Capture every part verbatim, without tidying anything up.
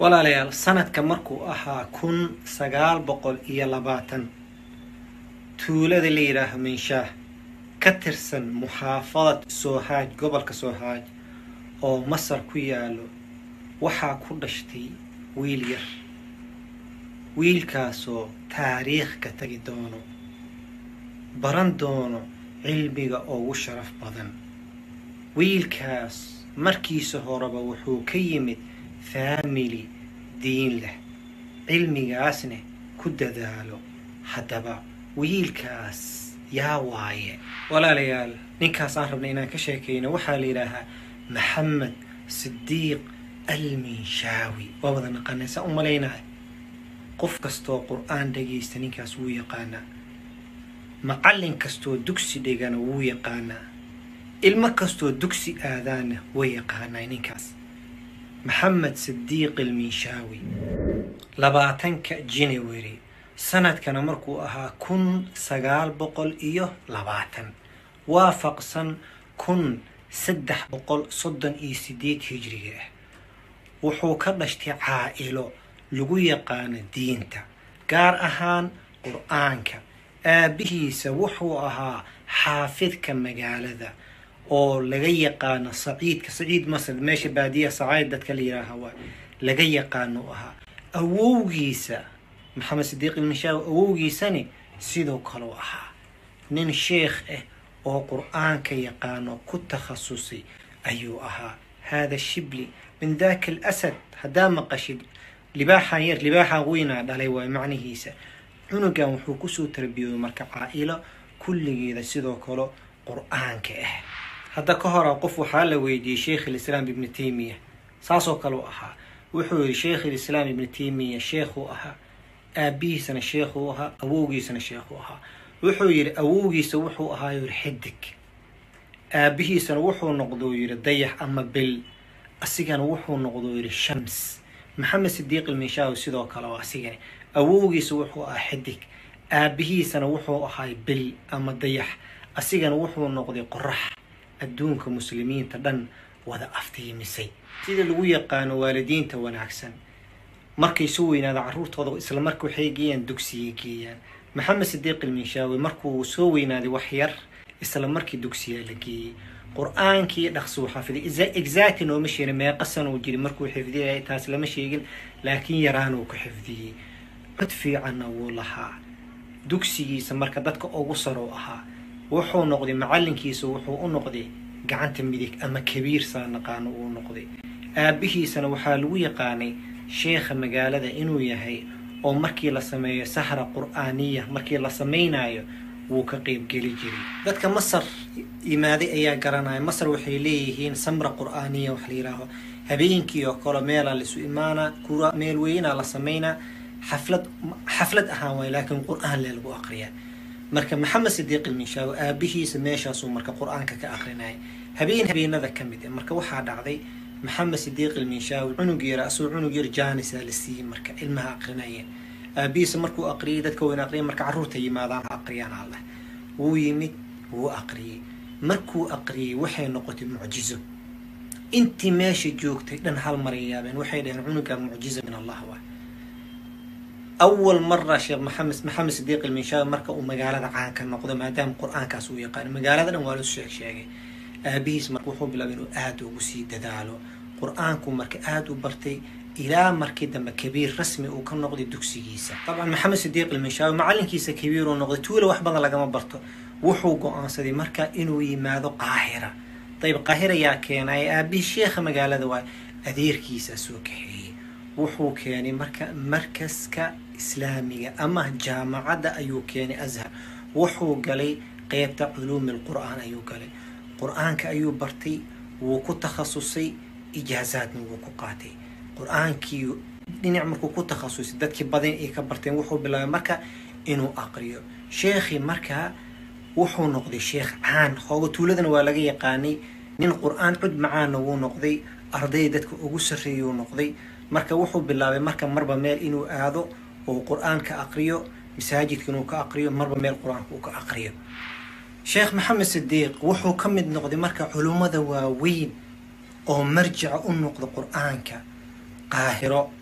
walaalayaal sanadka markuu ahaa kun sagaal boqol iyo labaatan tuulada la yiraahdo Minshaah ka tirsan muxaafadad Soohaaj gobolka Soohaaj oo Masar ku yaalo waxaa ku dhashtay wiil yar wiilkaasoo taariikh ka tagi doono baran doono cilmiga ugu sharaf badan wiilkaas markiisa horeba wuxuu ka yimid family diin leh cilmigaasna ku dadaalo haddaba wiilkaas yaa waaye walaalayaal ninkaas aan rabnay inaan ka sheekeyno waxaa la yiraahdaa Maxamed Sidiiq Al-Minshaawi waa wada naqanaysa u maleynaa qof kastoo qur'aan dhageysta ninkaas wuu yaqaanaa macallin kastoo dugsi dhigana wuu yaqaanaa ilma kastoo dugsi aadaana way yaqaanaa ninkaas محمد صديق المنشاوي لباتنك جنوري سنة كان مركو أها كن سقال بقل إيوه لباتن وافق سن كن سدح بقل صدن إيسيديت هجريه وحو كرنشتي عائلو لغو يقان دينتا قار أهان قرآنك آبه سوحو أها حافظ كمقال ذا oo laga yaqaan Saciid ka Saciid Masar meesha baadiya Saciid dadka la yiraahdo laga yaqaan aha awowgiisa Maxamed Sidiiq Al-Minshaawi awowgiisani sidoo kale aha nin sheekh ah oo qur'aanka yaqaan ku takhasusay ayuu aha hada shibli min ذاك الأسد هذا مقشد libaaxa yar libaaxa weyna dhalay way macnihiisa cunugan wuxuu ku soo tarbiyo marka caa'ilo kulligeeda sidoo kale qur'aanka ah هذا كهرا قف وحال ويدي شيخ الإسلام ابن تيمية ساسو كلو أها وحول شيخ الإسلام ابن تيمية شيخ أها أبيه سنة شيخ أها أووجي سنة شيخ أها وحول أووجي سوحو أها يرحدك أبيه سنة وحو نقضو يرضيح أما بال أسيجان وحو نقضو يرشمس محمد صديق المنشاوي سيدو كلو أسيجان أووجي سوحو أحدك أبيه سنة وحو أها بال أما ضيح أسيجان وحو نقضو قرح adduunka muslimiinta dhan wada aftiimisay sida lagu yaqaan waalidiinta wanaagsan markay soo weynaada caruurtooda isla markii waxay geeyaan dugsiga geeyaan Maxamed Sidiiq Al-Minshaawi markuu soo weynaaday wax yar isla markii dugsiga la geeyay qur'aankii dhaqso xafiday exactly noo masheen ma qasan oo jiri markuu xifdiyay taas lama sheegin laakiin yaraan uu ku xifdiyay cod fiican oo lahaa dugsigiisa marka dadka ugu saro ahaa wuxuu noqday macallinkiisa wuxuu u noqday gacanta midig ama kabiir saan naqaan uu noqday aabihiisana waxaa lagu yaqaanay sheekha magaalada inuu yahay oo markii la sameeyo sahra qur'aaniya markii la sameeynayo wuu ka qayb gali jiray dadka Masar imaaday ayaa garanay Masar waxay leeyihiin samra qur'aaniya wax la yiraahdo habeenkii oo kala meel la isu imaana kura meel weyn la sameeyna xaflad xaflad ahaan way laakiin qur'aan lagu aqriyaa marka Maxamed Sidiiq Al-Minshaawi aabihiisa meeshaas uu marka qur'aanka ka aqrinay habeen habeenada kamid marka waxa dhacday Maxamed Sidiiq Al-Minshaawi cunug yar asoo cunug yar jaanis la siiyay marka ilmaha aqrinayeen aabihiisa markuu aqriyay dadka weyn aqriyay marka caruurta yimaadaan aqriyaan Allah wuu yimid wuu aqriyay markuu aqriyay waxay noqotay mucjizo intii meesha joogtay dhan hal mar yaabeen waxay dhaheen cunuga mucjizo min Allah waa أول مرة شيخ محمد محمد صديق المنشاوي مركا ومقالة عان كان نقضي ما دام قرآن كاسو يقان مقالة أنا والو الشيخ شيخي أبيس مركوحو بلا بينو آدو وسي ددالو قرآنكم مركا آدو برتي إلى مركي دم كبير رسمي وكان نقضي دوكسي كيسا طبعا محمد صديق المنشاوي معلن كيسا كبير ونقضي تولى وحبضا لقا برتو وحو قوان سدي مركا إنوي ماذو قاهرة طيب قاهرة يا كينا أبي الشيخ مقالة دواي أدير كيسا سوكحي وحو كياني مركا مركز كا إسلامية أما جامعة أيو كياني أزهر وحو قالي قيبت علوم القرآن أيو قالي قرآن كأيو برتي وكو تخصصي إجازات من وكو قاتي قرآن كيو نعمل كو تخصصي دادكي بعدين إيكا برتين وحو بلا مركا إنو أقريو شيخي مركا وحو نقضي شيخ عان خوغو تولدن والاقي يقاني نين قرآن عد معانا ونقضي أرضي دادك أغو سريو نقضي marka wuxuu bilaabay marka marba meel inuu aado oo qur'aanka aqriyo masaajidka inuu ka aqriyo marba meel qur'aanka uu ka aqriyo Sheikh Maxamed Sidiiq wuxuu ka mid noqday marka culimada waaweyn oo marjic u noqdo qur'aanka qaahiro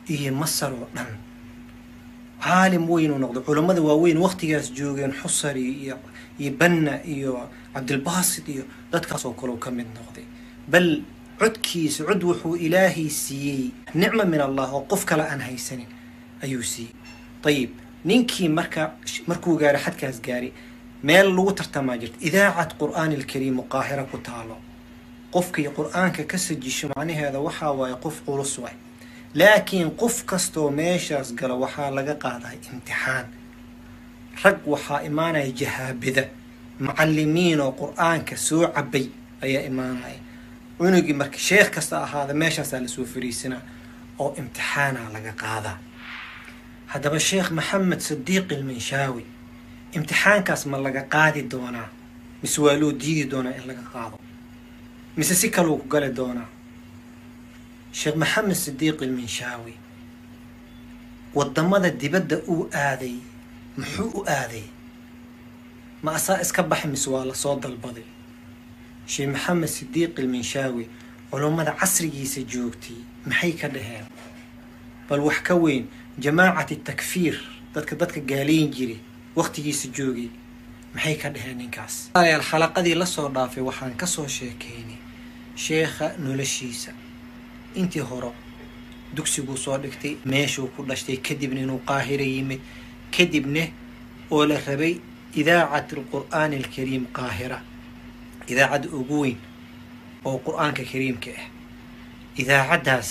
iyo masar oo dhan caalim weyn uu noqdo culimada waaweyn waqtigaas joogeen xusari iyo iyo banna iyo cabdilbaasit iyo dadkaas oo kale ka mid noqday bal codkiisa cod wuxuu ilaahay siiyey nicmo min allah oo qof kale aan haysanin ayuu siiyey طيب ninkii marka markuu gaaray xadkaas gaaray meel lagu tartamaa jirta idaacad qur'aan alkariim qaahira ku taalo qofkii qur'aanka ka sajisho macnaheeda waxa waaye qof culus waay laakiin qof kastoo meeshaas gala waxaa laga qaadaa imtixaan rag waxaa imaanaya jahaabida macallimiin oo qur'aanka soo cabay ayaa imaanaya cunugii marka sheekh kasta ahaada meeshaasaa lasoo fariisanaa oo imtixaana laga qaadaa haddaba sheekh maxamed sadiiq ilminshaawi imtixaankaas ma laga qaadi doonaa mise waa loo diidi doonaa in laga qaado mise si kaluu ku gali doonaa sheekh maxamed sadiiq ilminshaawi wadamada dibadda uu aaday muxuu u aaday ma asaa iska baxay mise waa lasoo dalbaday sheekh maxamed sadiiq ilminshaawi culummada casrigiisa joogtay maxay ka dhaheen bal wax ka weyn jamaacati takfiir dadka dadka gaaleyn jiray waqtigiisa joogay maxay ka dhaheen ninkaas ayaal xalaqadii la soo dhaafay waxaan ka soo sheekeynay sheekha noloshiisa intii hore dugsiguu soo dhigtay meeshuu ku dhashtay kadibna inuu qaahira yimid kadibna oo la rabay idaacat alqur'aan alkariim qaahira idaacadda ugu weyn oo qur'aanka kariimka ah idaacaddaas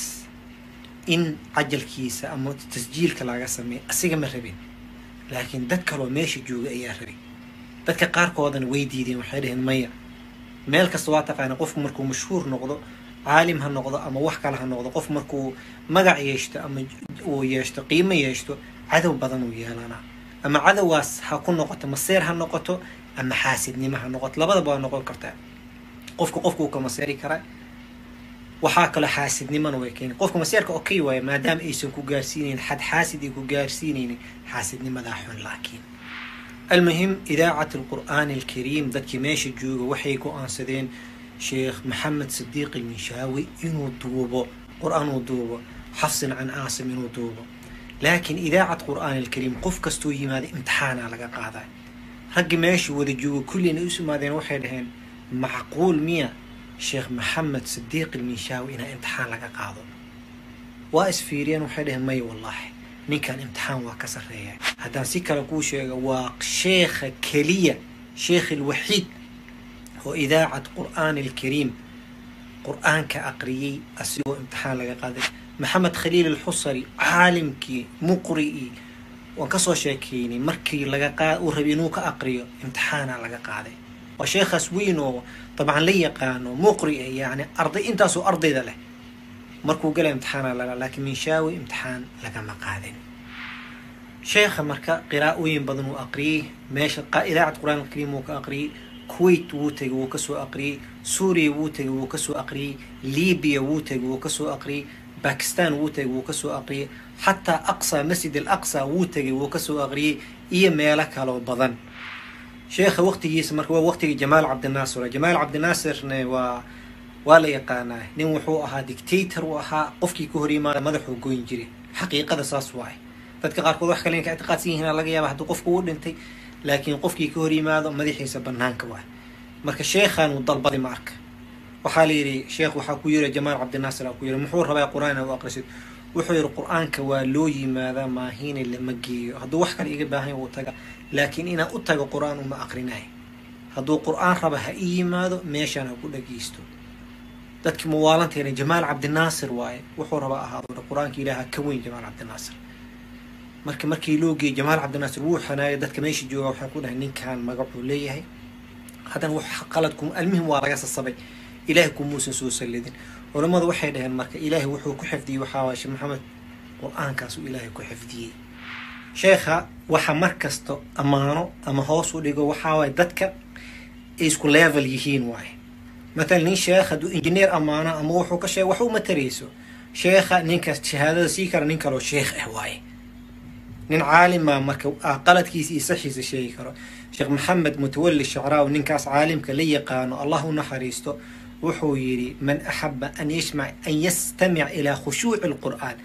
in cajalkiisa ama tasjiilka laga sameeyo asiga ma rabin laakiin dad kaloo meesha jooga ayaa rabay dadka qaarkoodana way diideen waxay dhaheen maya meel kasta waa taqaana qofku markuu mashhuur noqdo caalim ha noqdo ama wax kale ha noqdo qof markuu magac yeeshto ama uu yeeshto qiimo yeeshto cadow badan uu yeelanaa ama cadowgaas ha ku noqoto maseer ha noqoto ama xaasidnimo ha noqoto labadaba waa noqon kartaa qofku qofku uu ka maseeri karaa waxaa kale xaasidnimana way keenay qofka maseerka okay waaye maadaama aysan ku gaarsiinaynin xad xaasid ay ku gaarsiinaynin xaasidnimadaa xun laakiin المهم إذاعة القرآن الكريم ذاتك ماشي جوغ وحيكو أنسدين شيخ محمد صديق المنشاوي إنو دوبو قرآن ودوبو حفص عن عاصم إنو دوبو لكن إذاعة قرآن الكريم قف كستوي ماذا امتحان على قاعدة رق ماشي وذا جوغ كل نقسم ماذا وحيدهن معقول مية شيخ محمد صديق المنشاوي إنها امتحان لقى قاعدة واسفيرين وحيدهن مي والله من كان امتحان وكسر رياء هذا سكر كوشة وشيخ كلية شيخ الوحيد هو إذاعة قرآن الكريم قرآن كأقريي أسيو امتحان لقى قادر محمد خليل الحصري عالم كي مقرئي وكسو شاكيني مركي لقى قادر وربينو كأقريو امتحان لقى قادر وشيخ سوينو طبعا لي قانو مقرئي يعني أرضي انتاسو أرضي ذا له مركو قال امتحان لقى لكن من شاوي امتحان لقى مقادن شيخ مركا قراءوين بدن وأقريه ماشي إذاعة قرآن الكريم وكأقريه كويت ووتج وكسو أقريه سوريا ووتج وكسو أقريه ليبيا ووتج وكسو أقريه باكستان ووتج وكسو أقريه حتى أقصى مسجد الأقصى ووتج وكسو أقريه إيه مالك على بدن شيخ وقت يسمر هو وقت جمال عبد الناصر جمال عبد الناصر و ولا يقانا نوحو أها ديكتاتور وأها قفكي كهري ما مدحو قوين جري حقيقة ساس واي dadka qaarkood wax kale in ka ictiqaadsan yihiin laga yaabo haduu qofku uu dhintay laakiin qofkii ka hor yimaado madaxiisa banaanka waa marka sheekhan uu dalbaday marka waxa la yiri sheekh waxa ku yiri Jamaal Abdi Nasir ku yiri muxuu rabaa quraan oo aqrisid wuxuu yiri quraanka waa loo yimaada maahiin lama geeyo haduu wax kale iga baahan uu taga laakiin ina u tago quraan uma aqrinay haduu quraan raba ha yimaado meeshan ku dhageysto dadkii muwaalanteena Jamaal Abdi Nasir waay wuxuu rabaa ahaado quraanka ilaaha ka weyn Jamaal Abdi Nasir marka markii loo geeyay Jamaal Abdi Nasir wuu xanaayay dadka meesha jooga waxa ku dhahay ninkan magacu leeyahay hadan wax qaladkum almuhim waa laga sabay ilaahay ku muusan soo salidin culimadu waxay dhaheen marka ilaahay wuxuu ku xifdiyay waxa waa sheekh maxamed quraankaas uu ilaahay ku xifdiyay sheekha waxa markasto amaano ama hoos u dhigo waxa way dadka isku level yihiin waay مثلا شيخ دو انجينير امانه ama wuxuu ka sheegay wax uu matareyso sheekha ninkaas shahaadada si kara nin kale sheekh ah waay nin caalim ma marka qaladkiisa iyo saxiisa sheegi karo sheekh maxamed mutawalli shacraawi ninkaas caalimka la yaqaano Allahu naxariisto wuxuu yiri man ahabba an yasma' an yastami' ila khushu' alquran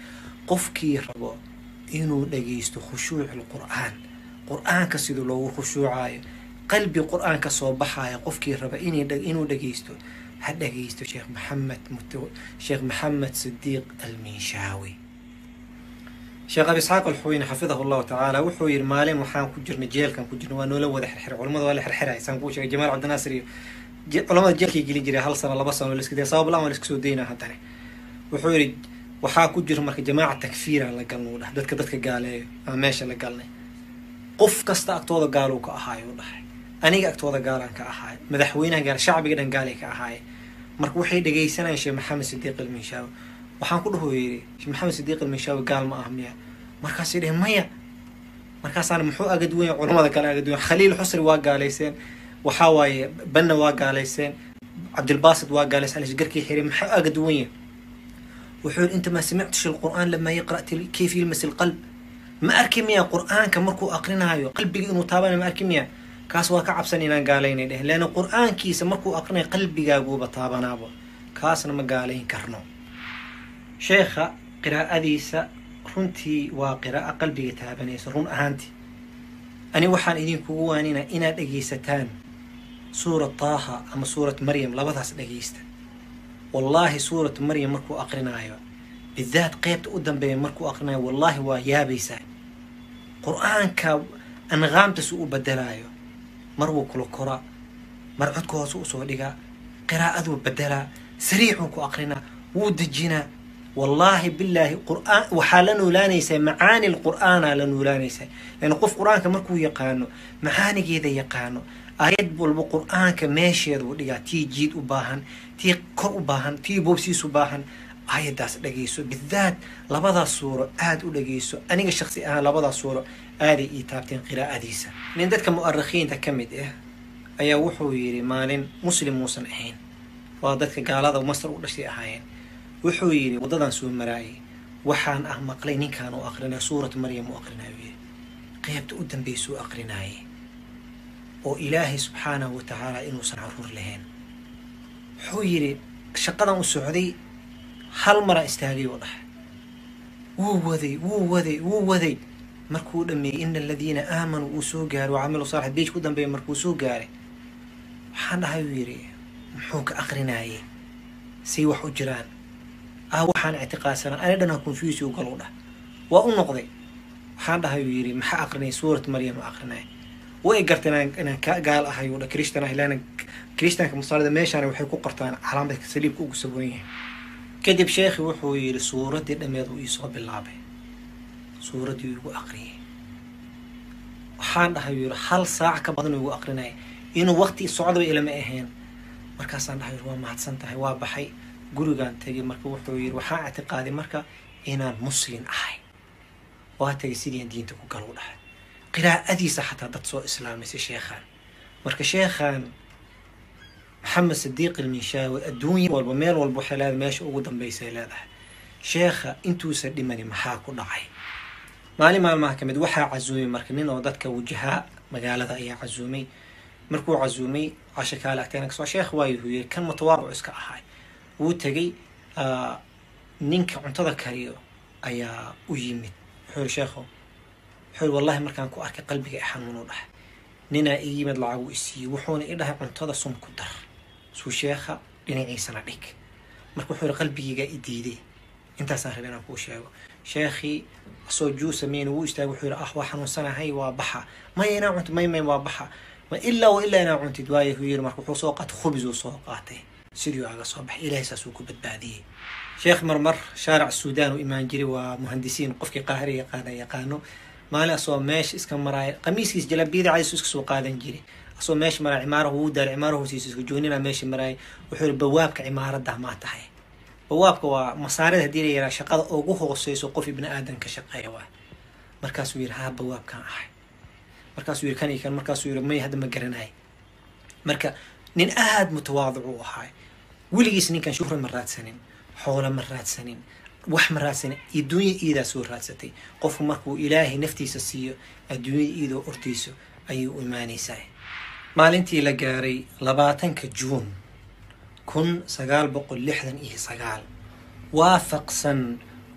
qofkii rabo inuu dhageysto khushuucul qur'aan qur'aanka sidoo loogu khushuucayo qalbi qur'aanka soo baxaya qofkii raba inuu dhageysto ha dhageysto sheekh maxamed sheekh maxamed sidiiq alminshawi sheekh abi isxaaq alxuweyni xafidahu allahu tacaala wuxuu yiri maalin waxaan ku jirnay jeelkan ku jirnay waa noola wada xirxir culimada waa la xirxiray san ku sheegay jamaal cabdinaasir iyo culimada jeelkii geli jiray hal sano laba sano la iska day sabab la'aan la iska soo deynaa hadana wuxuu yiri waxaa ku jira marka jamaaca takfiira la galno dhax dadka dadka gaaleeyo ama meesha la galnay qof kasta agtooda gaalo ka ahaayo dhaxay aniga agtooda gaalaan ka ahaay madaxweynaha gaal shacbiga dhan gaalay ka ahaay marka waxay dhageysanayeen sheekh maxamed sidiiq alminshawi waxaan ku dhaho yiri sheekh maxamed sidiiq alminshawi gaal ma ahmiya markaas ay dhaheen maya markaas aan muxuu agad weyn culimada kale agad weyn khaliil xusri waa gaaleyseen waxa waaye banna waa gaaleyseen cabdilbaasid waa gaaleyseen isgarkii xiray maxaa agad weyn wuxuu inta ma sami'tش القرآن لما يقرأ كيف يلمس القلب ما أركميا قرآن كمركو أقرنايو قلبي إنه تابعني ما أركميا كاس واقع بسنينا قالين ده لأن القرآن كيس مركو أقرنا قلبي جابو بطابنا بو كاس ما قالين كرنو شيخة قراءة ديسة رنتي وقراءة قلبي تابني سرون أهانتي أنا وحان إدين كوانينا إنا دقيستان سورة طه أما سورة مريم لبضها دقيست والله سورة مريم مركو أقرنايو بالذات قيبت قدام بين مركو أقرنايو والله ويا بيسان قرآن كا أنغام تسوء بدلايو مرو كل قراء مرعدكو سوء سوء لغا قراءة بدلا سريعكو أقرنا ودجنا والله بالله قرآن وحالنا لا نيسى معاني القرآن لنا لا نيسى لأن قف قرآن كمركو يقانو معاني كذا يقانو آيات بالقرآن كماشي لغا تي جيد أباهن تي كر أباهن تي بوبسيس أباهن آيات داس لغيسو بالذات لبضا الصورة آد لغيسو أنا الشخصي أنا لبضا الصورة آدي إيتابتين قراءة ديسة لأن دادك مؤرخين تكمد إيه أيا وحو يري مالين مسلم موسن أحين وادادك قال هذا ومصر ودشتي أحين وحو يري ودادان سوى مراي وحان أهمق لينين كانوا أقرنا سورة مريم وأقرنا ويه قيبت قدام بيسو أقرناي وإلهي سبحانه وتعالى إنو سنعرور لهين وحو يري شقنا السعودي هل مرة استهلي وضح ووذي ووذي ووذي مركو دمي إن الذين آمنوا وسو قاروا وعملوا صالح بيج كودن بين مركو سو قاري وحان هاي ويري محوك أقرناي سي وحو جران آه وحان اعتقاسنا أنا دنا كونفيوسي وقالونا وأنقضي وحان هاي ويري محا أقرناي سورة مريم أقرناي وإيقرتنا أنا قال أهاي ولا كريستنا هلانا كريستنا كمصاري ميشان وحيكو قرطان علامة سليب كوكو سبوينيه كدب شيخي وحو يري سورة دميض ويسو باللعبة سورة يقو أقريه وحان دها يقول حال ساعة كبضن يقو أقرناي إنو وقتي صعدوا إلى ما إهين مركاسان دها يقول ما حدسانتها وابحي قلوغان تاقي مركا وحو يقول وحان اعتقادي مركا إنان مسلم أحي وهاتاقي سيديان دينتكو قالوا لها قراءة ديسة حتى داتسو إسلامي سي شيخان مركا شيخان محمد صديق المنشاوي الدنيا والبميل والبحلال ماشي أقودن بيسي لها شيخة انتو سلمني محاكو دعي مالي مال محكمة وحا عزومي مركنين ودادك وجهاء مقالة ايا عزومي مركو عزومي عشكال اعتينك سوا شيخ وايهو كان متواضع اسكا احاي وتاقي آه نينك عنتظر كاريو ايا ويمت حول شيخو حول والله مركان كو اركي قلبك احانونو دح نينا ايمد لعاو اسي وحونا ايدها عنتظر سمكو در سو شيخة لنا عيسانا ديك مركو حول قلبك ايديدي انتا ساهر بينا كو شيخو شيخي صوجو سمين ويشتا وحير أحوا حنون سنة هاي وابحا ما يناعنت ما يمين وابحا ما إلا وإلا يناعنت دوايه وير مركو سوقات خبز وسوقاته سيريو على صباح إلهي ساسوكو بدباديه شيخ مرمر شارع السودان وإيمان جري ومهندسين قفكي قاهري يقانا يقانو ما لا أصوى ماش اسكن مراي قميسكيس جلبيدي عايز سوسك سوقادا جري أصوى ماش مرا عمارة وودا العمارة هو سيسوسك جونينا ماشي مراي وحير بوابك عمارة ده ما تحي بوابك ومصاريد هدي يرى شقada ugu hooseyso qof ibn aadan ka shaqeeyo waa markaas uu yiraahdo bawaabkan ah markaas uu yiraahdo kan markaas uu yiraahdo may hada ma garanay marka nin aad mutawaadic u ahaa wiligiis ninkan shuhra maraadsanin xoolo maraadsanin wax maraadsanin adduunyo iida soo raadsatay qof markuu ilaahay naftiisa siiyo adduunyo iido ortiiso ayuu iimaanaysaa maalintii la gaaray labaatanka juun kun sagaal boqol lixdan iyo sagaal waafaqsan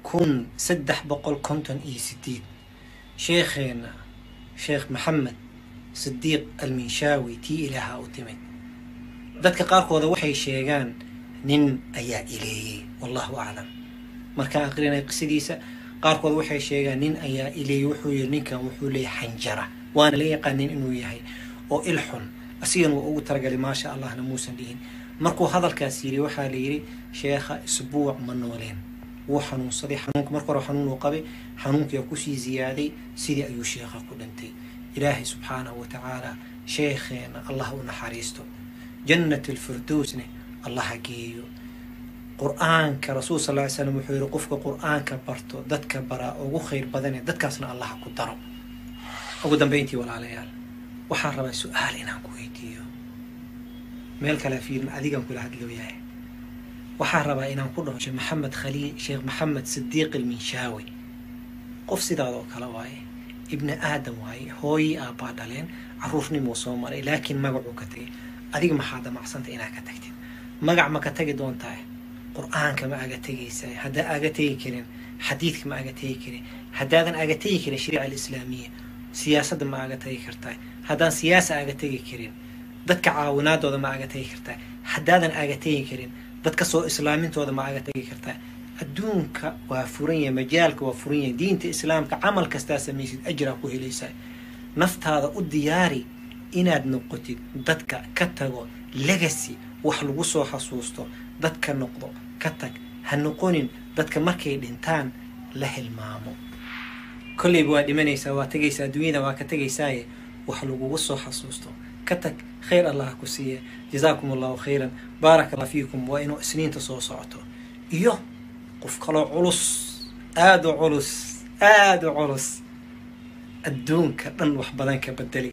كن سدح بقول كنتن إي ستين شيخنا شيخ محمد صديق المنشاوي تي إلها أتمت dadka qaarkooda waxay sheegaan nin ayaa ileeyay wallahu a'lam marka aqrinay qisidiisa qaarkood waxay sheegaan nin ayaa ileeyay wuxuu yiri ninkan wuxuu leeyahay xanjara waana la yaqaanin inuu yahay oo ilxun asigan uu ugu targalay ma sha Allah muusan dhihin markuu hadalkaas yiri waxa la yiri sheekha isbuuc ma nooleen wuu xanuunsaday xanuunka markuu hore xanuun uu qabay xanuunkii ku sii ziyaaday sidii ayuu sheekha ku dhintay ilaahi subhanahu wa ta'ala sheekhena Allah u naxariisto جنة الفردوس الله جيو قرآن كرسول صلى الله عليه وسلم وحير قفك قرآن كبرتو دتك براء وخير بدني دتك أصلا الله قدره أقدم بيتي ولا عليال وحرم السؤال إن كويتيو مالك لا فيلم أديكم كل هاد اللي وياه وحرم إن كله شيخ محمد خليل شيخ محمد صديق المنشاوي قف سيدادو كلاواي ابن آدم واي هوي أبادلين عروفني موصومري لكن ما قعوكتي adiga maxaad macsanta inaad ka tagtid magac ma ka tagi doontaa quraanka ma aga tagaysay hada aga tagi karin xadiidka ma aga tagi karin hadaadan aga tagi karin shariica islaamiga siyaasadda ma aga tagi kartaa hadaan siyaasa aga tagi karin dadka caawinaadooda ma aga tagi kartaa hadaadan aga tagi karin dadka soo islaamintooda ma aga tagi kartaa adduunka waa furan yahay majaalka waa furan yahay diinta islaamka amal kasta sameeysid ajra ku helaysaa naftaada u diyaari inaad noqotid dadka ka tago legacy wax lagu soo xasuusto dadka noqdo ka tag ha noqonin dadka markay dhintaan la hilmaamo kulli waa dhimanaysa waa tagaysa dunyada waa ka tagaysaa wax lagu soo xasuusto ka tag khayr Allah ku siiyo jazaakumullahu khayran barakallahu fiikum wa inuu isniinta soo socoto iyo qof kale culus aad u culus aad u culus adduunka dhan wax badan ka bedeli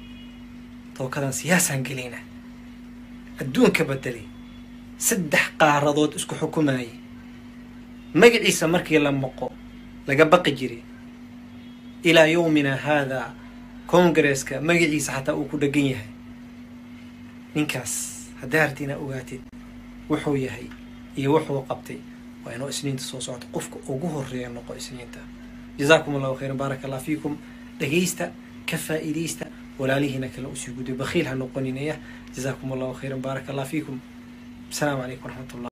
توكلان سياسة انجلينا الدون كبدلي سدح قاردود اسكو حكوماي مجد عيسى مركي لمقو لقبق جري إلى يومنا هذا كونغرس كا مجد عيسى حتى أوكو دقينيها ننكاس هدارتنا أوغاتي وحو يهي يوحو قبتي وإنو إسنين تصوصوات قفك أوغوه الريان نقو إسنين تا جزاكم الله خيرا بارك الله فيكم لقيستا كفائليستا ولا ليه هناك لو سيقودي بخيل هنقونينيه جزاكم الله خيرا بارك الله فيكم السلام عليكم ورحمة الله